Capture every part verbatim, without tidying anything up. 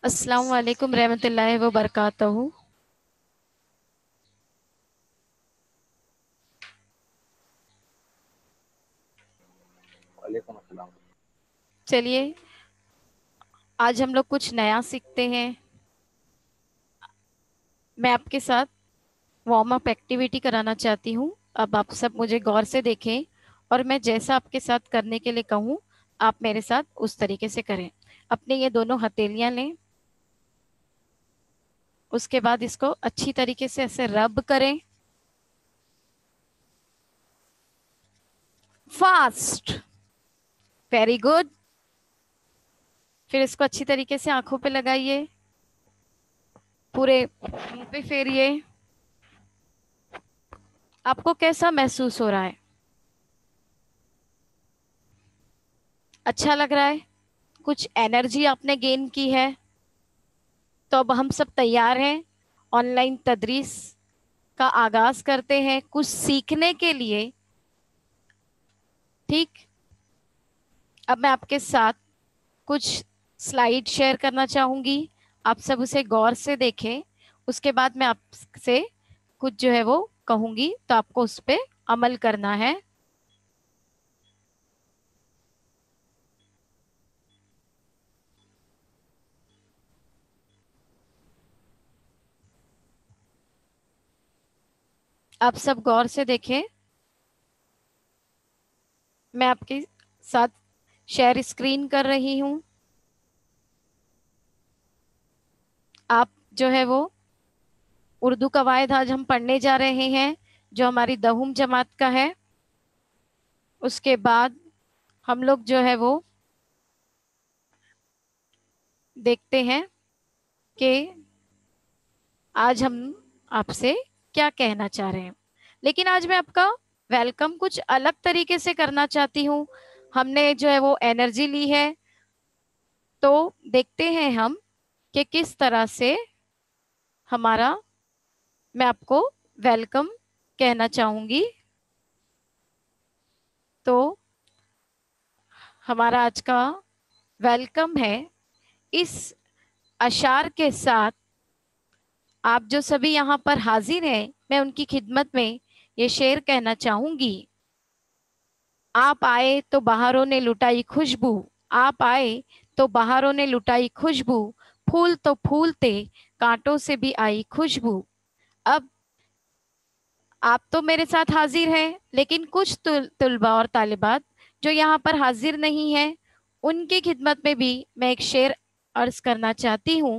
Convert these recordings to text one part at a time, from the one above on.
अस्सलाम वालेकुम रहमतुल्लाहि व बरकातहू। वालेकुम अस्सलाम। चलिए, आज हम लोग कुछ नया सीखते हैं। मैं आपके साथ वार्म अप एक्टिविटी कराना चाहती हूँ। अब आप सब मुझे गौर से देखें और मैं जैसा आपके साथ करने के लिए कहूँ, आप मेरे साथ उस तरीके से करें। अपने ये दोनों हथेलियां लें, उसके बाद इसको अच्छी तरीके से ऐसे रब करें, फास्ट। Very good. फिर इसको अच्छी तरीके से आंखों पे लगाइए, पूरे मुंह पे फेरिए। आपको कैसा महसूस हो रहा है? अच्छा लग रहा है? कुछ एनर्जी आपने गेन की है? तो अब हम सब तैयार हैं ऑनलाइन तदरीस का आगाज करते हैं कुछ सीखने के लिए। ठीक। अब मैं आपके साथ कुछ स्लाइड शेयर करना चाहूंगी। आप सब उसे गौर से देखें। उसके बाद मैं आपसे कुछ जो है वो कहूंगी, तो आपको उस पे अमल करना है। आप सब गौर से देखें। मैं आपके साथ शेयर स्क्रीन कर रही हूं। आप जो है वो उर्दू कवायद आज हम पढ़ने जा रहे हैं, जो हमारी दहुम जमात का है। उसके बाद हम लोग जो है वो देखते हैं कि आज हम आपसे क्या कहना चाह रहे हैं। लेकिन आज मैं आपका वेलकम कुछ अलग तरीके से करना चाहती हूँ। हमने जो है वो एनर्जी ली है, तो देखते हैं हम कि किस तरह से हमारा, मैं आपको वेलकम कहना चाहूंगी। तो हमारा आज का वेलकम है इस अशार के साथ। आप जो सभी यहाँ पर हाजिर हैं, मैं उनकी खिदमत में ये शेर कहना चाहूंगी। आप आए तो बहारों ने लुटाई खुशबू, आप आए तो बहारों ने लुटाई खुशबू, फूल तो फूलते कांटों से भी आई खुशबू। अब आप तो मेरे साथ हाजिर हैं, लेकिन कुछ तुल, तुलबा और तालिबात जो यहाँ पर हाजिर नहीं है, उनकी खिदमत में भी मैं एक शेर अर्ज करना चाहती हूँ।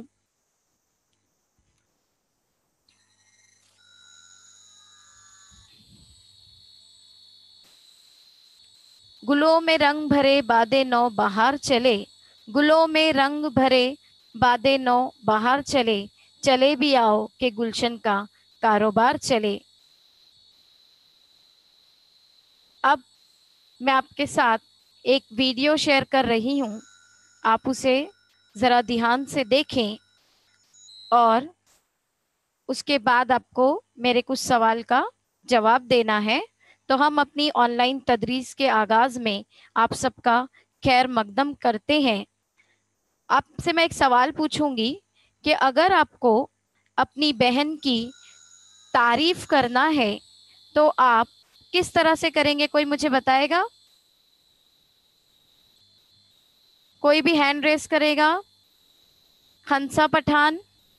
गुलों में रंग भरे बादे नौ बाहर चले, गुलों में रंग भरे बादे नौ बाहर चले, चले भी आओ के गुलशन का कारोबार चले। अब मैं आपके साथ एक वीडियो शेयर कर रही हूँ। आप उसे जरा ध्यान से देखें और उसके बाद आपको मेरे कुछ सवाल का जवाब देना है। तो हम अपनी ऑनलाइन तदरीस के आगाज में आप सबका खैर मकदम करते हैं। आपसे मैं एक सवाल पूछूंगी कि अगर आपको अपनी बहन की तारीफ करना है, तो आप किस तरह से करेंगे? कोई मुझे बताएगा? कोई भी हैंड रेस करेगा? हंसा पठान।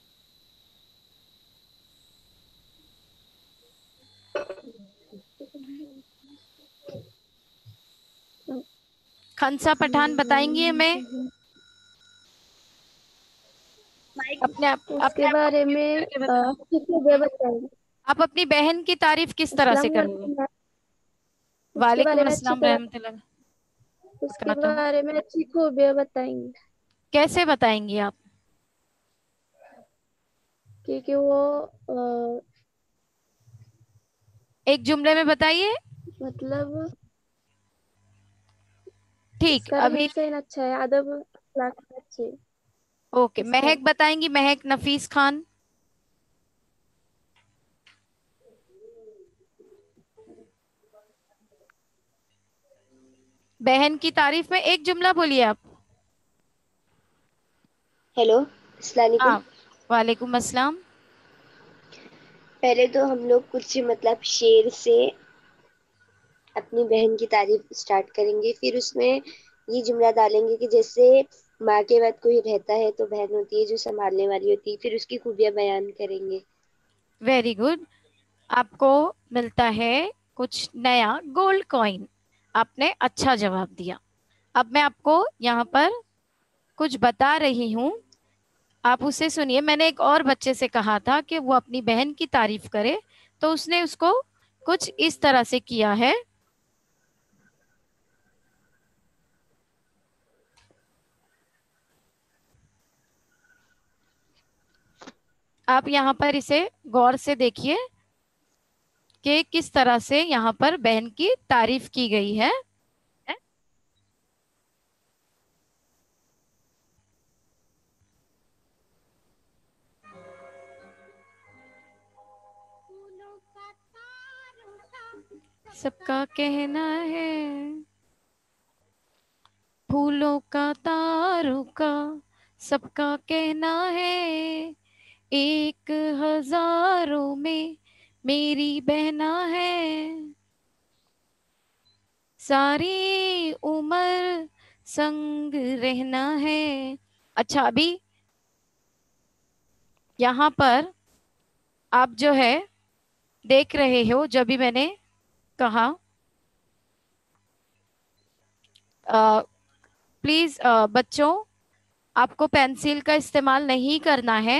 खंसा पठान बताएंगी हमें अपने आप उसके अपने आप को बारे म्यूट में करके अ, बताएं। खुशबू बताएंगे। आप अपनी बहन की तारीफ किस तरह से अस्सलाम करोगे? वालेकुम मैम। उसके बारे वालेकुम में अच्छी अस्सलाम तरह रहमतुल्लाह उसके बरकातहू। बारे में अच्छी खूबियाँ बताएंगे। कैसे बताएंगी आप? क्योंकि वो अ, एक जुमले में बताइए। मतलब ठीक, उसका अभी। रहन सहन अच्छा है, अदब अखलाक अच्छे है। ओके, इस महक तरह बताएंगी, महक नफीस खान। बहन की तारीफ में एक जुमला बोलिए आप। हेलो। अस्सलाम वालेकुम। हाँ, वालेकुम अस्सलाम। पहले तो हम लोग कुछ मतलब शेर से अपनी बहन की तारीफ स्टार्ट करेंगे, फिर उसमें ये जुमला डालेंगे कि जैसे माँ के बाद कोई रहता है तो बहन होती है जो संभालने वाली होती है, फिर उसकी खूबियां बयान करेंगे। Very good. आपको मिलता है कुछ नया गोल्ड कॉइन। आपने अच्छा जवाब दिया। अब मैं आपको यहाँ पर कुछ बता रही हूँ, आप उसे सुनिए। मैंने एक और बच्चे से कहा था कि वो अपनी बहन की तारीफ करे, तो उसने उसको कुछ इस तरह से किया है। आप यहाँ पर इसे गौर से देखिए कि किस तरह से यहाँ पर बहन की तारीफ की गई है। सबका कहना है, फूलों का तारों का सबका कहना है, एक हजारों में मेरी बहना है, सारी उम्र संग रहना है। अच्छा, अभी यहाँ पर आप जो है देख रहे हो, जब भी मैंने कहा प्लीज बच्चों, आपको पेंसिल का इस्तेमाल नहीं करना है।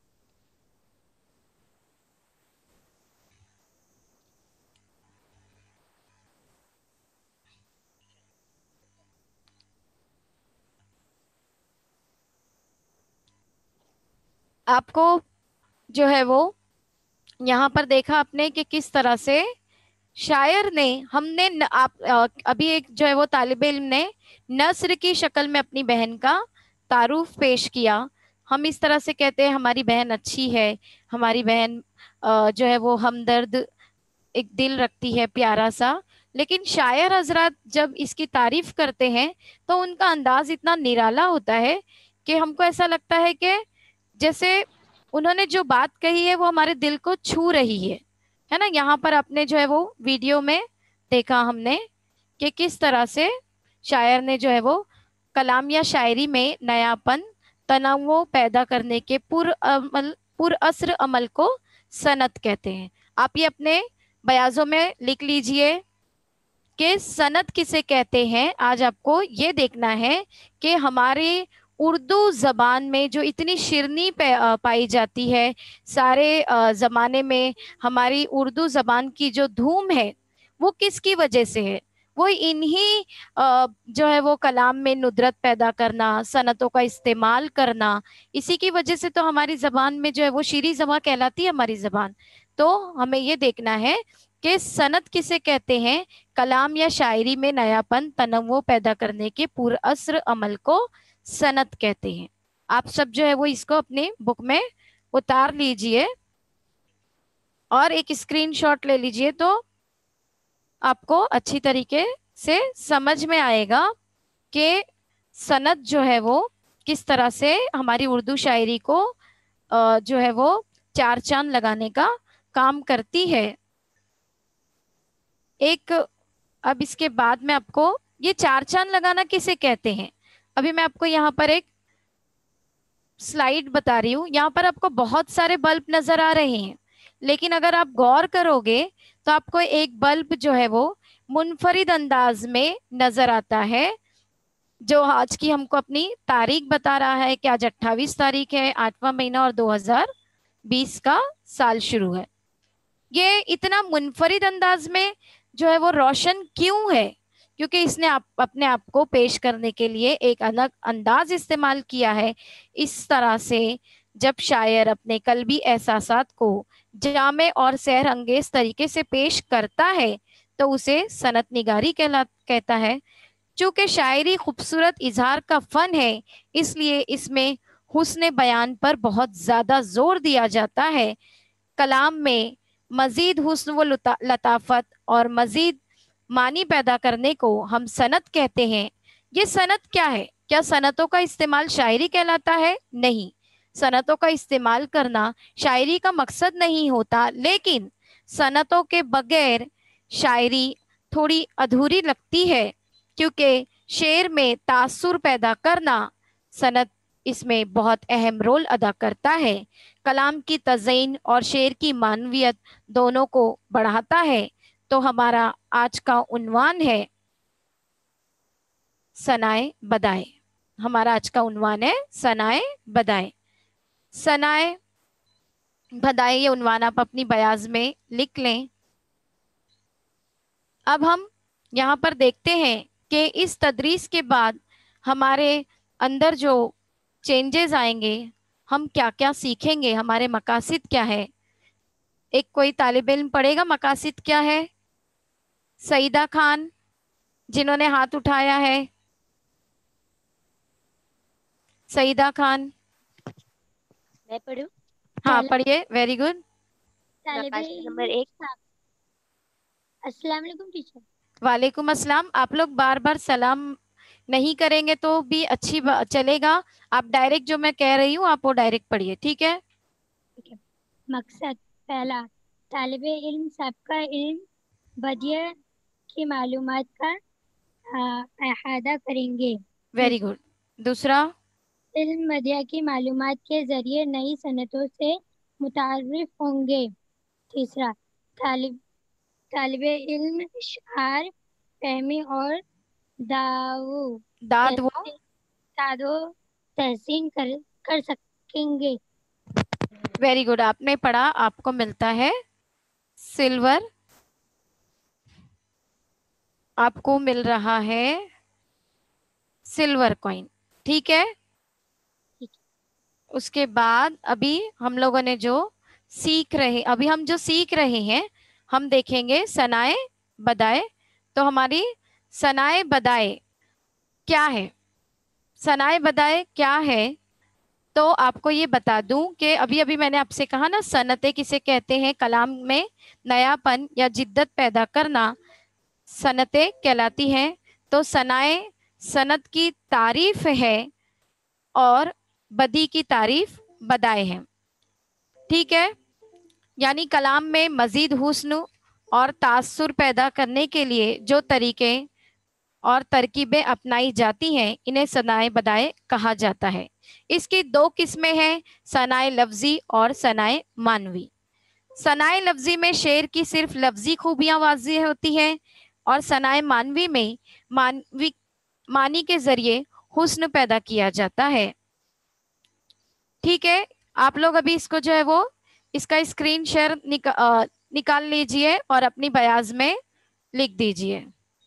आपको जो है वो यहाँ पर देखा आपने कि किस तरह से शायर ने, हमने न, आप अ, अभी एक जो है वो तालिबे इल्म ने नस्र की शक्ल में अपनी बहन का तारुफ पेश किया। हम इस तरह से कहते हैं हमारी बहन अच्छी है, हमारी बहन अ, जो है वो हमदर्द एक दिल रखती है प्यारा सा। लेकिन शायर हजरत जब इसकी तारीफ करते हैं तो उनका अंदाज इतना निराला होता है कि हमको ऐसा लगता है कि जैसे उन्होंने जो बात कही है वो हमारे दिल को छू रही है है ना। यहाँ पर आपने जो है वो वीडियो में देखा हमने कि किस तरह से शायर ने जो है वो कलाम या शायरी में नयापन, तनव्वुर पैदा करने के पुर अमल पुर असर अमल को सनत कहते हैं। आप ये अपने बयाजों में लिख लीजिए कि सनत किसे कहते हैं। आज आपको ये देखना है कि हमारे उर्दू जबान में जो इतनी शिरनी पे- अ, पाई जाती है, सारे अ, जमाने में हमारी उर्दू जबान की जो धूम है वो किसकी वजह से है। वो इन्हीं अ, जो है वो कलाम में नुदरत पैदा करना, सनतों का इस्तेमाल करना, इसी की वजह से तो हमारी जबान में जो है वो शीरी जबां कहलाती है हमारी जबान। तो हमें ये देखना है कि सनत किसे कहते हैं। कलाम या शायरी में नयापन, तनव्वुर पैदा करने के पुरअस्र अमल को सनत कहते हैं। आप सब जो है वो इसको अपनी बुक में उतार लीजिए और एक स्क्रीनशॉट ले लीजिए, तो आपको अच्छी तरीके से समझ में आएगा कि सनत जो है वो किस तरह से हमारी उर्दू शायरी को अ, जो है वो चार चांद लगाने का काम करती है। एक, अब इसके बाद में आपको ये चार चांद लगाना किसे कहते हैं, अभी मैं आपको यहाँ पर एक स्लाइड बता रही हूँ। यहाँ पर आपको बहुत सारे बल्ब नजर आ रहे हैं, लेकिन अगर आप गौर करोगे तो आपको एक बल्ब जो है वो मुनफरिद अंदाज में नजर आता है, जो आज की हमको अपनी तारीख बता रहा है कि आज अट्ठाईस तारीख है, आठवां महीना और दो हज़ार बीस का साल शुरू है। ये इतना मुनफरिद अंदाज में जो है वो रोशन क्यों है, क्योंकि इसने आप अपने आप को पेश करने के लिए एक अलग अंदाज इस्तेमाल किया है। इस तरह से जब शायर अपने कल्बी एहसासात को जामे और सहर अंगेज तरीके से पेश करता है तो उसे सनत निगारी कहला कहता है। चूंकि शायरी खूबसूरत इजहार का फन है, इसलिए इसमें हुस्न बयान पर बहुत ज्यादा जोर दिया जाता है। कलाम में मजीद हुस्न व लता- लताफत और मजीद मानी पैदा करने को हम सनत कहते हैं। ये सनत क्या है? क्या सनतों का इस्तेमाल शायरी कहलाता है? नहीं। सनतों का इस्तेमाल करना शायरी का मकसद नहीं होता, लेकिन सनतों के बगैर शायरी थोड़ी अधूरी लगती है, क्योंकि शेर में तासुर पैदा करना सनत इसमें बहुत अहम रोल अदा करता है। कलाम की तज़यीन और शेर की मानवियत दोनों को बढ़ाता है। तो हमारा आज का उन्वान है सनाए बदाए। हमारा आज का उन्वान है सनाए बदाए। सनाए बदाए ये उन्वान आप अपनी बयाज में लिख लें। अब हम यहाँ पर देखते हैं कि इस तदरीस के बाद हमारे अंदर जो चेंजेस आएंगे, हम क्या क्या सीखेंगे, हमारे मकासिद क्या है। एक कोई तालिब इल्म पढ़ेगा मकासिद क्या है? सईदा खान जिन्होंने हाथ उठाया है, सईदा खान। मैं पढ़ूं? हाँ पढ़िए, वेरी गुड। मकासद नंबर एक। अस्सलाम वालेकुम टीचर। वालेकुम अस्सलाम। आप लोग बार बार सलाम नहीं करेंगे तो भी अच्छी चलेगा, आप डायरेक्ट जो मैं कह रही हूँ आप वो डायरेक्ट पढ़िए, ठीक है? ठीक है। मकसद पहला, तालिब इल्म सबका इल्म बदिया की मालूमात का अहाता करेंगे। Very good. दूसरा, इल्म बदिया की मालूमात के जरिए नई सनतों से मुतारिफ होंगे। तीसरा, तालिब तालिब इल्म इशार, फहमी और दावो दाद वो दादो तहसीन कर कर सकेंगे। Very good. आपने पढ़ा, आपको मिलता है सिल्वर, आपको मिल रहा है सिल्वर कॉइन, ठीक है? उसके बाद अभी हम लोगों ने जो सीख रहे अभी हम जो सीख रहे हैं, हम देखेंगे सनाए बदाए। तो हमारी सनाए बदाए क्या है? सनाए बदाए क्या है? तो आपको ये बता दूं कि अभी अभी मैंने आपसे कहा ना, सनतें किसे कहते हैं? कलाम में नयापन या जिद्दत पैदा करना सनतें कहलाती हैं। तो सनाए सनत की तारीफ है और बदी की तारीफ बदाए है, ठीक है? यानी कलाम में मजीद हुस्न और तासुर पैदा करने के लिए जो तरीके और तरकीबें अपनाई जाती हैं, इन्हें सनाए बदाए कहा जाता है। इसकी दो किस्में हैं, सनाए लफ्जी और सनाए मानवी। सनाए लफ्जी में शेर की सिर्फ लफ्जी खूबियां वाज़ेह होती हैं, और सनाए मानवी में मानवी मानी के जरिए हुस्न पैदा किया जाता है, ठीक है? आप लोग अभी इसको जो है वो इसका स्क्रीन शेयर निका, आ, निकाल लीजिए और अपनी बयाज में लिख दीजिए।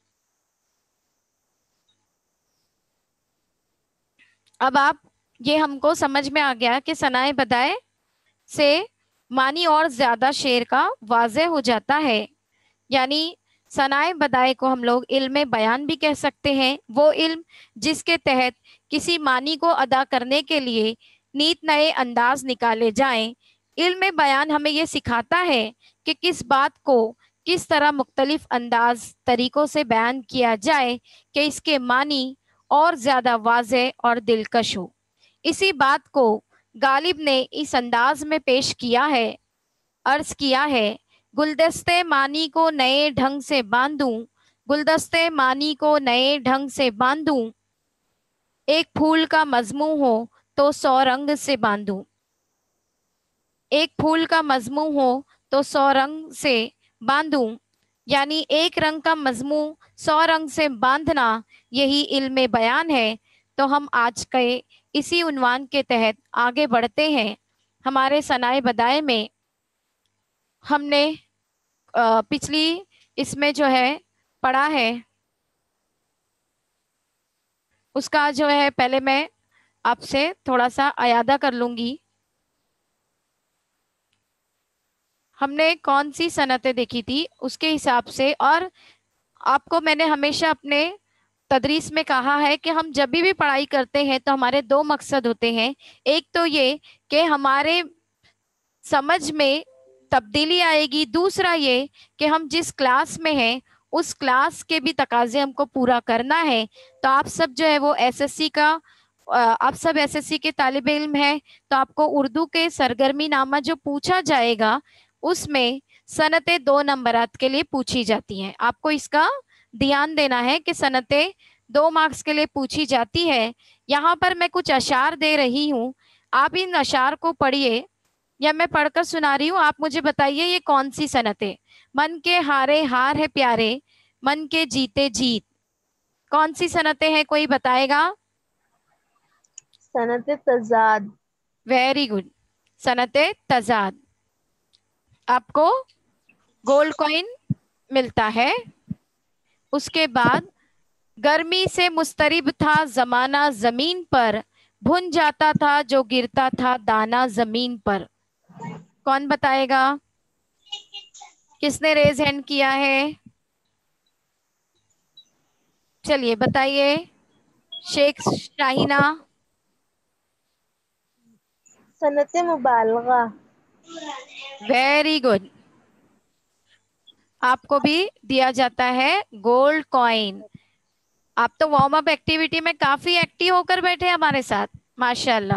अब आप ये हमको समझ में आ गया कि सनाए बदाए से मानी और ज्यादा शेर का वाज़ेह हो जाता है। यानी सनाए बदाए को हम लोग इल्म बयान भी कह सकते हैं, वो इल्म जिसके तहत किसी मानी को अदा करने के लिए नीत नए अंदाज निकाले जाएं। इल्म बयान हमें ये सिखाता है कि किस बात को किस तरह मुख्तलिफ अंदाज तरीकों से बयान किया जाए कि इसके मानी और ज्यादा वाज़ेह और दिलकश हो। इसी बात को गालिब ने इस अंदाज में पेश किया है, अर्ज किया है, गुलदस्ते मानी को नए ढंग से बांधूं, गुलदस्ते मानी को नए ढंग से बांधूं, एक फूल का मजमू हो तो सौ रंग से बांधूं, एक फूल का मजमू हो तो सौ रंग से बांधूं। यानी एक रंग का मजमू सौ रंग से बांधना, यही इल्म बयान है। तो हम आज के इसी उन्वान के तहत आगे बढ़ते हैं। हमारे सनाए बदाए में हमने पिछली इसमें जो है पढ़ा है, उसका जो है पहले मैं आपसे थोड़ा सा अयादा कर लूंगी। हमने कौन सी सनतें देखी थी उसके हिसाब से, और आपको मैंने हमेशा अपने तदरीस में कहा है कि हम जब भी पढ़ाई करते हैं तो हमारे दो मकसद होते हैं। एक तो ये कि हमारे समझ में तब्दीली आएगी, दूसरा ये कि हम जिस क्लास में हैं उस क्लास के भी तकाजे हमको पूरा करना है। तो आप सब जो है वो एसएससी का आप सब एसएससी के तालिब इल्म हैं, तो आपको उर्दू के सरगर्मी नामा जो पूछा जाएगा उसमें सनतें दो नंबरात के लिए पूछी जाती हैं। आपको इसका ध्यान देना है कि सनतें दो मार्क्स के लिए पूछी जाती है। यहाँ पर मैं कुछ अशार दे रही हूँ, आप इन अशार को पढ़िए या मैं पढ़कर सुना रही हूँ, आप मुझे बताइए ये कौन सी सनतें। मन के हारे हार है प्यारे, मन के जीते जीत, कौन सी सनतें हैं, कोई बताएगा? सनत तजाद। वेरी गुड, सनते तजाद। आपको गोल्ड कॉइन मिलता है। उसके बाद गर्मी से मुस्तरिब था जमाना जमीन पर, भुन जाता था जो गिरता था दाना जमीन पर, कौन बताएगा? किसने रेज हैंड किया है? चलिए बताइए। शेख शाहीना। सनत मुबालगा। वेरी गुड, आपको भी दिया जाता है गोल्ड कॉइन। आप तो वार्म अप एक्टिविटी में काफी एक्टिव होकर बैठे हमारे साथ, माशाल्लाह।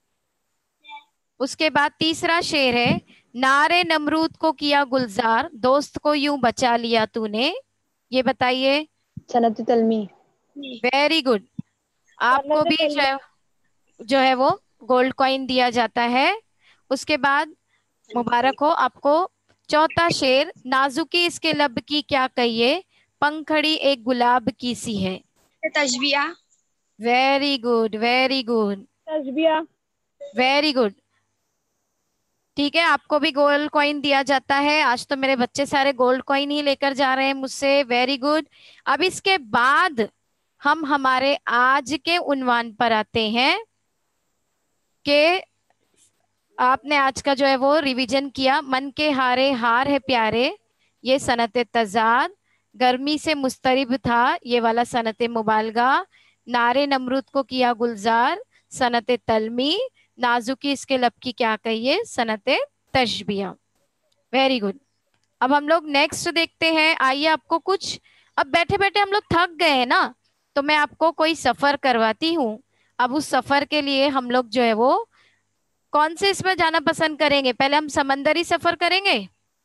उसके बाद तीसरा शेर है, नारे नमरूद को किया गुलजार, दोस्त को यूं बचा लिया तूने, ये बताइए। सनत तलमी। वेरी गुड, आपको भी जो है, जो है वो गोल्ड कॉइन दिया जाता है। उसके बाद मुबारक हो आपको। चौथा शेर, नाजुकी इसके लब की क्या कहिए, पंखड़ी एक गुलाब की सी है। तशबिया। वेरी गुड, वेरी गुड, तशबिया। Very good. ठीक है, आपको भी गोल्ड कॉइन दिया जाता है। आज तो मेरे बच्चे सारे गोल्ड कॉइन ही लेकर जा रहे हैं मुझसे, वेरी गुड। अब इसके बाद हम हमारे आज के उन्वान पर आते हैं कि आपने आज का जो है वो रिवीजन किया। मन के हारे हार है प्यारे, ये सनत तजाद। गर्मी से मुस्तरिब था, ये वाला सनत मुबालगा। नारे नमरूद को किया गुलजार, सनत तलमी। नाजुकी इसके लब की क्या कहिए, सनत तशबिया। Very good. अब हम लोग नेक्स्ट देखते हैं। आइए आपको कुछ, अब बैठे बैठे हम लोग थक गए हैं ना, तो मैं आपको कोई सफर करवाती हूँ। अब उस सफर के लिए हम लोग जो है वो कौन से इसमें जाना पसंद करेंगे? पहले हम समंदरी सफर करेंगे।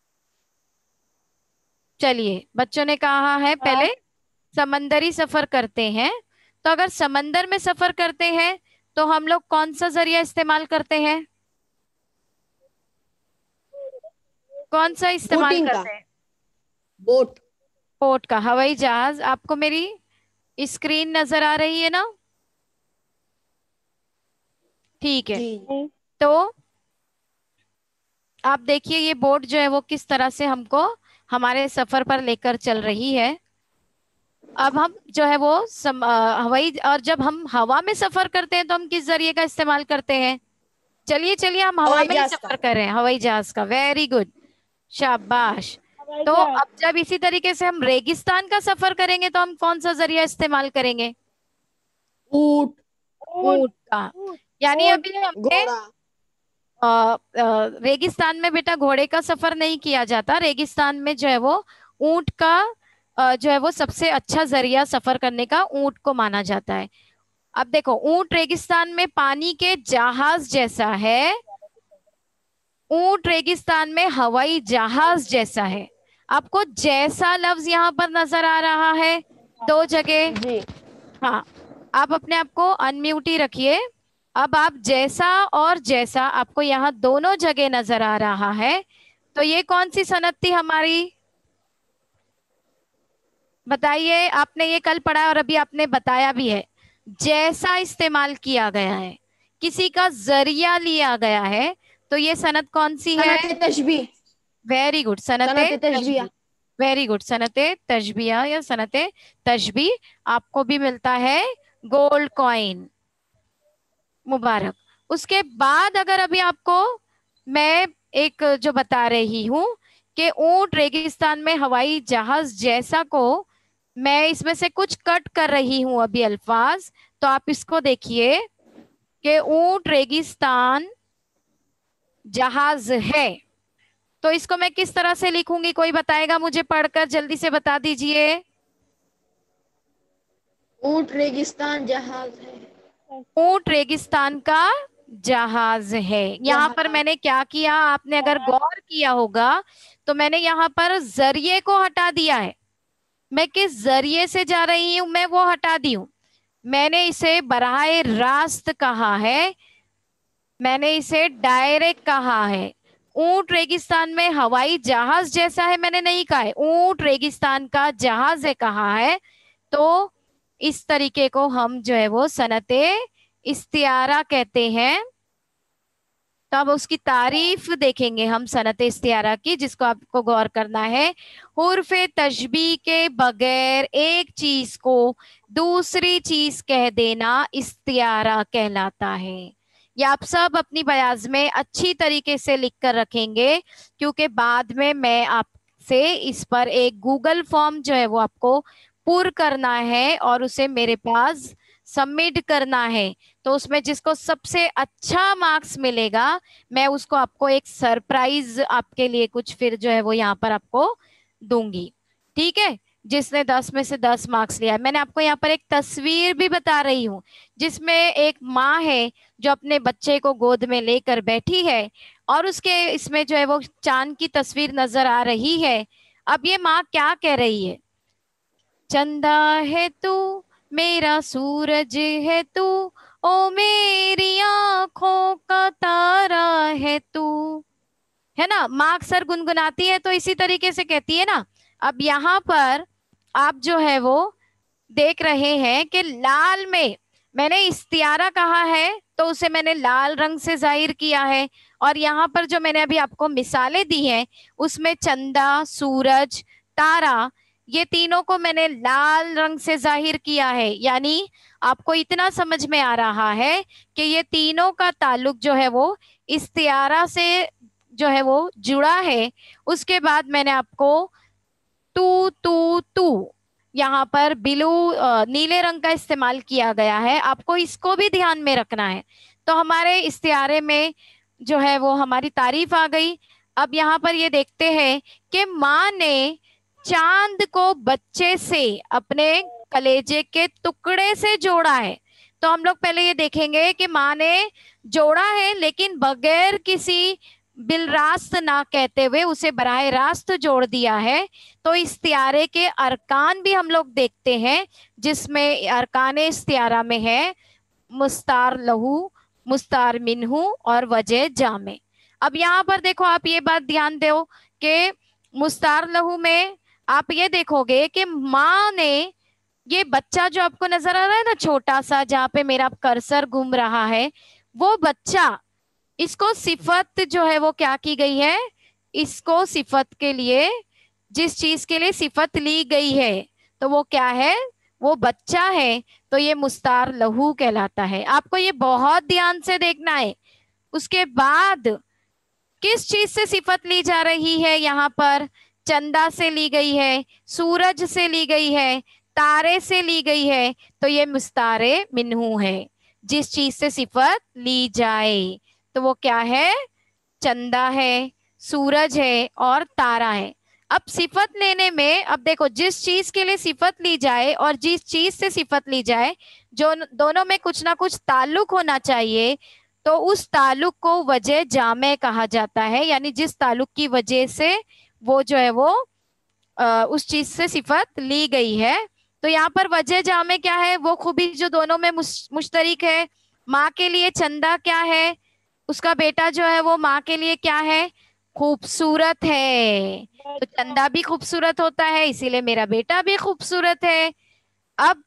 चलिए, बच्चों ने कहा है पहले समंदरी सफर करते हैं। तो अगर समंदर में सफर करते हैं तो हम लोग कौन सा जरिया इस्तेमाल करते हैं? कौन सा इस्तेमाल बोटिंग का। करते हैं? बोट। बोट का, हवाई जहाज। आपको मेरी स्क्रीन नजर आ रही है ना? ठीक है, जी। तो आप देखिए ये बोट जो है वो किस तरह से हमको हमारे सफर पर लेकर चल रही है। अब हम जो है वो सम, अ, हवाई, और जब हम हवा में सफर करते हैं तो हम किस जरिए का इस्तेमाल करते हैं? चलिए चलिए, हम हवा हवाई में ही जहाज सफर का। कर रहे हैं, हवाई जहाज का। वेरी गुड, शाबाश। तो अब जब इसी तरीके से हम रेगिस्तान का सफर करेंगे तो हम कौन सा जरिया इस्तेमाल करेंगे? ऊंट। ऊंट का। यानी अभी हमने घोड़ा। अ, अ, रेगिस्तान में बेटा घोड़े का सफर नहीं किया जाता। रेगिस्तान में जो है वो ऊंट का अ, जो है वो सबसे अच्छा जरिया सफर करने का ऊंट को माना जाता है। अब देखो, ऊंट रेगिस्तान में पानी के जहाज जैसा है, ऊंट रेगिस्तान में हवाई जहाज जैसा है। आपको जैसा लफ्ज यहाँ पर नजर आ रहा है दो जगह? जी। हाँ, आप अपने आप को अनम्यूट ही रखिए। अब आप जैसा और जैसा आपको यहाँ दोनों जगह नजर आ रहा है, तो ये कौन सी सनत थी हमारी? बताइए, आपने ये कल पढ़ा और अभी आपने बताया भी है। जैसा इस्तेमाल किया गया है, किसी का जरिया लिया गया है, तो ये सनत कौन सी है? सनत तशबीह। वेरी गुड, सनत सनत तशबिया। वेरी गुड, सनत तशबिया या सनत तशबी। आपको भी मिलता है गोल्ड कॉइन, मुबारक। उसके बाद अगर अभी आपको मैं एक जो बता रही हूं कि ऊंट रेगिस्तान में हवाई जहाज जैसा को, मैं इसमें से कुछ कट कर रही हूं अभी अल्फाज, तो आप इसको देखिए कि ऊंट रेगिस्तान जहाज है, तो इसको मैं किस तरह से लिखूंगी? कोई बताएगा मुझे? पढ़कर जल्दी से बता दीजिए। ऊंट रेगिस्तान जहाज है। ऊंट रेगिस्तान का जहाज है। यहाँ पर जहाज। मैंने क्या किया, आपने अगर गौर किया होगा तो मैंने यहाँ पर जरिए को हटा दिया है। मैं किस जरिए से जा रही हूं मैं वो हटा दी हूं। मैंने इसे बराह रास्त कहा है, मैंने इसे डायरेक्ट कहा है। ऊंट रेगिस्तान में हवाई जहाज जैसा है मैंने नहीं कहा है, ऊंट रेगिस्तान का जहाज है कहा है। तो इस तरीके को हम जो है वो सनते इस्तियारा कहते हैं। तो अब उसकी तारीफ देखेंगे हम सनत इस्तियारा की, जिसको आपको गौर करना है। हुर्फ तशबी के बगैर एक चीज को दूसरी चीज कह देना इस्तियारा कहलाता है। ये आप सब अपनी बयाज में अच्छी तरीके से लिख कर रखेंगे, क्योंकि बाद में मैं आपसे इस पर एक गूगल फॉर्म जो है वो आपको पूर करना है और उसे मेरे पास सबमिट करना है। तो उसमें जिसको सबसे अच्छा मार्क्स मिलेगा मैं उसको आपको एक सरप्राइज आपके लिए कुछ फिर जो है वो यहाँ पर आपको दूंगी। ठीक है, जिसने दस में से दस मार्क्स लिया है। मैंने आपको यहाँ पर एक तस्वीर भी बता रही हूँ जिसमें एक माँ है जो अपने बच्चे को गोद में लेकर बैठी है और उसके इसमें जो है वो चांद की तस्वीर नजर आ रही है। अब ये माँ क्या कह रही है, चंदा है तू मेरा सूरज है तू, ओ मेरी आंखों का तारा है तू, है ना। माँ अक्सर गुनगुनाती है तो इसी तरीके से कहती है ना। अब यहाँ पर आप जो है वो देख रहे हैं कि लाल में मैंने इस्तियारा कहा है तो उसे मैंने लाल रंग से जाहिर किया है, और यहाँ पर जो मैंने अभी आपको मिसालें दी हैं उसमें चंदा, सूरज, तारा, ये तीनों को मैंने लाल रंग से जाहिर किया है। यानी आपको इतना समझ में आ रहा है कि ये तीनों का ताल्लुक जो है वो इस्तियारा से जो है वो जुड़ा है। उसके बाद मैंने आपको तू तू तू यहाँ पर ब्लू नीले रंग का इस्तेमाल किया गया है, आपको इसको भी ध्यान में रखना है। तो हमारे इस्तियारे में जो है वो हमारी तारीफ आ गई। अब यहाँ पर ये देखते हैं कि माँ ने चांद को बच्चे से अपने कलेजे के टुकड़े से जोड़ा है। तो हम लोग पहले ये देखेंगे कि माँ ने जोड़ा है लेकिन बगैर किसी बिलरास्त ना कहते हुए उसे बराह रास्त जोड़ दिया है। तो इस्तियारे के अरकान भी हम लोग देखते हैं, जिसमें अरकान इस्तियारा में है मुस्तार लहू, मुस्तार मिन्हू और वजह जामे। अब यहाँ पर देखो, आप ये बात ध्यान दो कि मुस्तार लहू में आप ये देखोगे कि माँ ने ये बच्चा जो आपको नजर आ रहा है ना छोटा सा, जहाँ पे मेरा कर्सर घूम रहा है, वो बच्चा, इसको सिफत जो है वो क्या की गई है, इसको सिफत के लिए जिस चीज के लिए सिफत ली गई है तो वो क्या है, वो बच्चा है। तो ये मुस्तार लहू कहलाता है। आपको ये बहुत ध्यान से देखना है। उसके बाद किस चीज से सिफत ली जा रही है, यहाँ पर चंदा से ली गई है, सूरज से ली गई है, तारे से ली गई है। तो ये मुस्तारे मिन्हू है। जिस चीज से सिफत ली जाए तो वो क्या है, चंदा है, सूरज है और तारा है। अब सिफत लेने में, अब देखो, जिस चीज के लिए सिफत ली जाए और जिस चीज से सिफत ली जाए, जो दोनों में कुछ ना कुछ ताल्लुक होना चाहिए, तो उस ताल्लुक को वजह जामे कहा जाता है। यानी जिस ताल्लुक की वजह से वो जो है वो आ, उस चीज से सिफत ली गई है। तो यहाँ पर वजह जामे क्या है, वो खूबी जो दोनों में मुश्तरिक है। माँ के लिए चंदा क्या है, उसका बेटा जो है वो माँ के लिए क्या है, खूबसूरत है। तो चंदा भी खूबसूरत होता है, इसीलिए मेरा बेटा भी खूबसूरत है। अब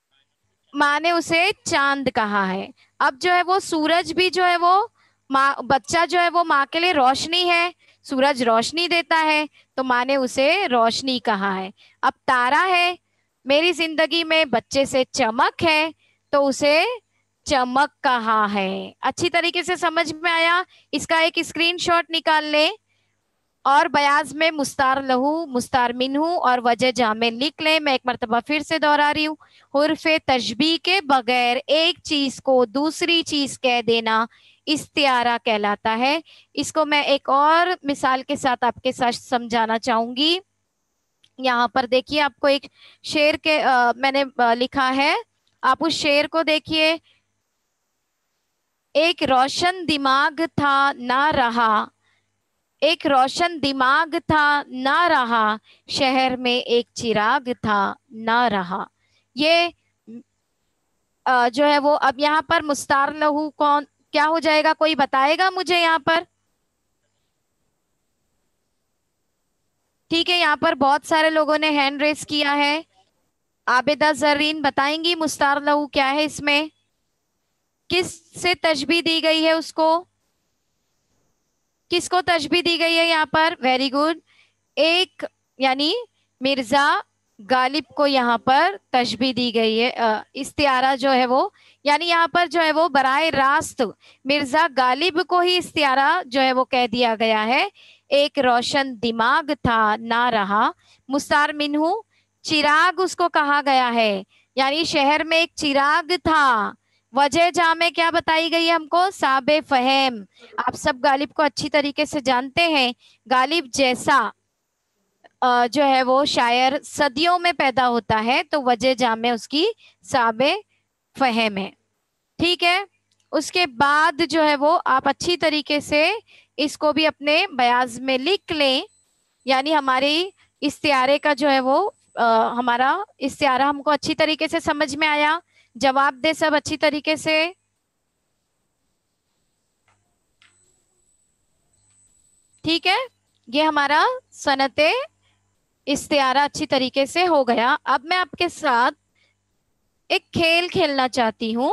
माँ ने उसे चांद कहा है। अब जो है वो सूरज भी जो है वो माँ, बच्चा जो है वो माँ के लिए रोशनी है, सूरज रोशनी देता है, तो माँ ने उसे रोशनी कहा है। अब तारा है, मेरी जिंदगी में बच्चे से चमक है, तो उसे चमक कहा है। अच्छी तरीके से समझ में आया। इसका एक स्क्रीनशॉट निकाल लें और बयाज में मुस्तार लहू, मुस्तार मिन्हू और वजह जामे लिख लें। मैं एक मरतबा फिर से दोहरा रही हूँ, हुर्फे तशबी के बगैर एक चीज को दूसरी चीज कह देना इस्तियारा कहलाता है। इसको मैं एक और मिसाल के साथ आपके साथ समझाना चाहूंगी। यहाँ पर देखिए, आपको एक शेर के आ, मैंने आ, लिखा है, आप उस शेर को देखिए। एक रोशन दिमाग था ना रहा, एक रोशन दिमाग था ना रहा, शहर में एक चिराग था ना रहा। ये अ, जो है वो अब यहाँ पर मुस्तार लहू कौन क्या हो जाएगा, कोई बताएगा मुझे यहाँ पर? ठीक है, यहाँ पर बहुत सारे लोगों ने हैंड रेस किया है। आबिदा जरीन बताएंगी मुस्तार लहू क्या है, इसमें किस से तशबीह दी गई है उसको, किसको तशबीह दी गई है यहाँ पर? वेरी गुड, एक यानी मिर्जा गालिब को यहाँ पर तशबीह दी गई है। अ, इस्तियारा जो है वो यानी यहाँ पर जो है वो बराए रास्त मिर्जा गालिब को ही इस्तियारा जो है वो कह दिया गया है। एक रोशन दिमाग था ना रहा, मुस्तार मिन्हू चिराग उसको कहा गया है, यानी शहर में एक चिराग था। वजह जहाँ में क्या बताई गई है हमको? साबे फहम। आप सब गालिब को अच्छी तरीके से जानते हैं। गालिब जैसा अ, जो है वो शायर सदियों में पैदा होता है, तो वजह जामे उसकी साबे फहम है। ठीक है, उसके बाद जो है वो आप अच्छी तरीके से इसको भी अपने बयाज में लिख लें, यानी हमारी इस्तियारे का जो है वो आ, हमारा इस्तियारा हमको अच्छी तरीके से समझ में आया? जवाब दे सब अच्छी तरीके से। ठीक है, ये हमारा सनते इस्तियारा अच्छी तरीके से हो गया। अब मैं आपके साथ एक खेल खेलना चाहती हूँ।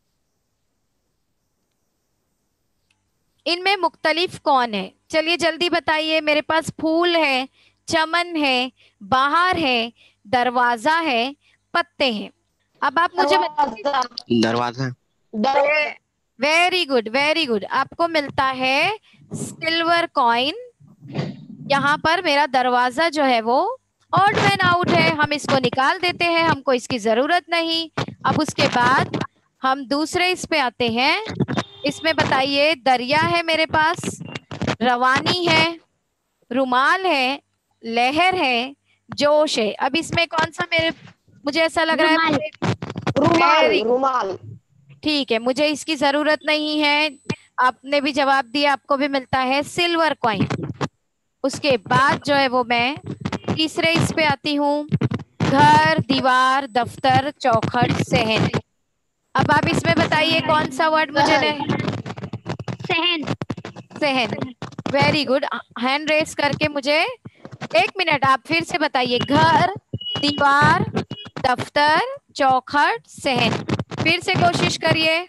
इनमें मुख्तलिफ कौन है? चलिए जल्दी बताइए। मेरे पास फूल है, चमन है, बाहर है, दरवाजा है, पत्ते हैं। अब आप मुझे दरवाजा। वेरी गुड वेरी गुड, आपको मिलता है सिल्वर कॉइन। यहाँ पर मेरा दरवाजा जो है वो ऑड मैन आउट है, हम इसको निकाल देते हैं, हमको इसकी जरूरत नहीं। अब उसके बाद हम दूसरे इस पे आते हैं। इसमें बताइए, दरिया है मेरे पास, रवानी है, रुमाल है, लहर है, जोश है। अब इसमें कौन सा मेरे मुझे ऐसा लग रहा है? रुमाल रुमाल। ठीक है, मुझे इसकी जरूरत नहीं है। आपने भी जवाब दिया, आपको भी मिलता है सिल्वर कॉइन। उसके बाद जो है वो मैं तीसरे इस पे आती हूँ, घर, दीवार, दफ्तर, चौखट, सहन। अब आप इसमें बताइए कौन सा वर्ड मुझे नहीं? सहन। सहन, वेरी गुड। हैंड रेस करके मुझे एक मिनट आप फिर से बताइए, घर, दीवार, दफ्तर, चौखट, सहन। फिर से कोशिश करिए।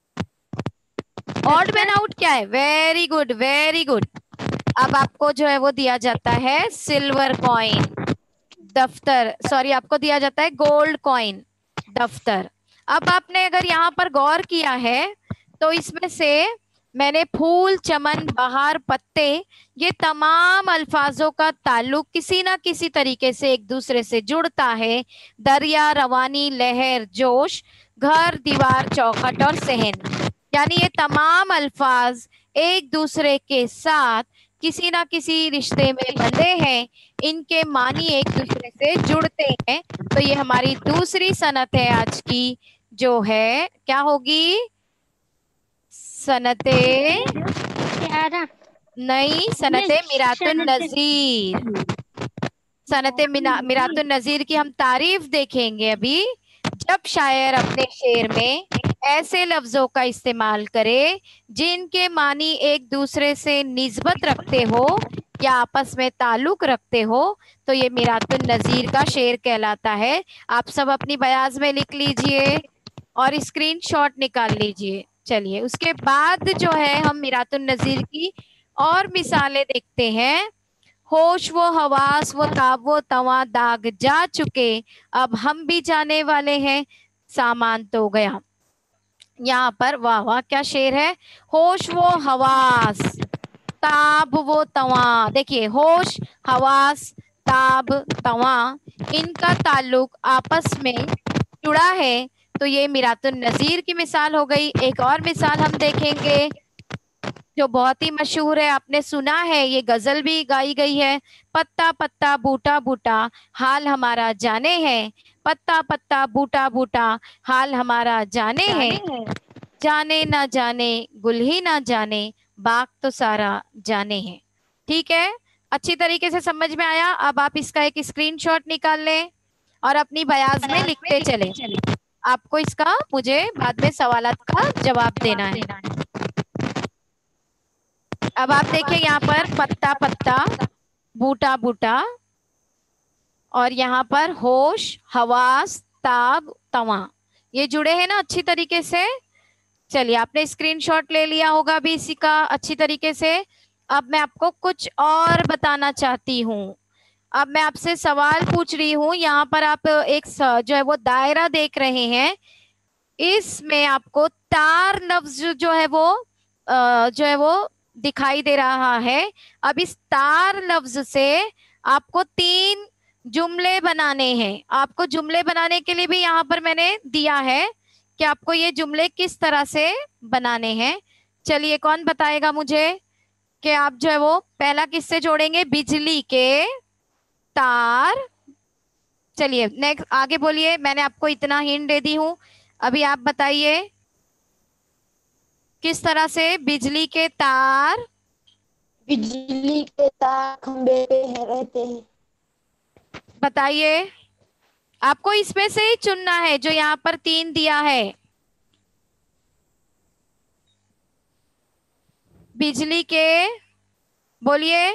ऑड मैन आउट क्या है? Very good very good. अब आपको जो है वो दिया जाता है सिल्वर कॉइन। दफ्तर, सॉरी, आपको दिया जाता है गोल्ड कॉइन, दफ्तर। अब आपने अगर यहाँ पर गौर किया है तो इसमें से मैंने फूल, चमन, बहार, पत्ते, ये तमाम अल्फाजों का ताल्लुक किसी ना किसी तरीके से एक दूसरे से जुड़ता है। दरिया, रवानी, लहर, जोश, घर, दीवार, चौखट और सहन, यानी ये तमाम अल्फाज एक दूसरे के साथ किसी ना किसी रिश्ते में बंधे हैं, इनके मानी एक दूसरे से जुड़ते हैं। तो ये हमारी दूसरी सनत है आज की, जो है क्या होगी? सनते नहीं, सनते मिरातुन नजीर। सनते मिरातुन नजीर की हम तारीफ देखेंगे अभी, जब शायर अपने शेर में ऐसे लफ्जों का इस्तेमाल करे जिनके मानी एक दूसरे से निस्बत रखते हो या आपस में ताल्लुक रखते हो, तो ये मिरातुन नजीर का शेर कहलाता है। आप सब अपनी बयाज में लिख लीजिए और स्क्रीनशॉट निकाल लीजिए। चलिए, उसके बाद जो है हम मिरातुन नजीर की और मिसालें देखते हैं। होश वो हवास वो ताब वो तवा दाग जा चुके, अब हम भी जाने वाले हैं, सामान तो गया। यहाँ पर वाह वाह क्या शेर है। होश वो हवास, ताब वो तवा। देखिए, होश, हवास, ताब, तवा, इनका ताल्लुक आपस में जुड़ा है, तो ये मिरातुन नजीर की मिसाल हो गई। एक और मिसाल हम देखेंगे जो बहुत ही मशहूर है, आपने सुना है, ये गजल भी गाई गई है। पत्ता पत्ता बूटा बूटा हाल हमारा जाने हैं, पत्ता पत्ता बूटा बूटा हाल हमारा जाने हैं। जाने ना जाने गुल ही ना जाने, बाग तो सारा जाने है। ठीक है, अच्छी तरीके से समझ में आया। अब आप इसका एक स्क्रीनशॉट निकाल लें और अपनी बयाज में लिखते चलें। आपको इसका मुझे बाद में सवालात का जवाब देना है। अब आप देखिए यहाँ पर पत्ता पत्ता, बूटा बूटा, और यहाँ पर होश, हवास, ताब, तवा, ये जुड़े हैं ना अच्छी तरीके से। चलिए, आपने स्क्रीनशॉट ले लिया होगा अभी इसी का अच्छी तरीके से। अब मैं आपको कुछ और बताना चाहती हूँ। अब मैं आपसे सवाल पूछ रही हूँ। यहाँ पर आप एक जो है वो दायरा देख रहे हैं, इसमें आपको तार लफ्ज जो है वो जो है वो दिखाई दे रहा है। अब इस तार लफ्ज से आपको तीन जुमले बनाने हैं। आपको जुमले बनाने के लिए भी यहाँ पर मैंने दिया है कि आपको ये जुमले किस तरह से बनाने हैं। चलिए, कौन बताएगा मुझे कि आप जो है वो पहला किससे जोड़ेंगे? बिजली के तार। चलिए नेक्स्ट, आगे बोलिए। मैंने आपको इतना हिंट दे दी हूं, अभी आप बताइए किस तरह से बिजली के तार। बिजली के तार खंबे पे है रहते हैं। बताइए, आपको इसमें से ही चुनना है जो यहाँ पर तीन दिया है। बिजली के, बोलिए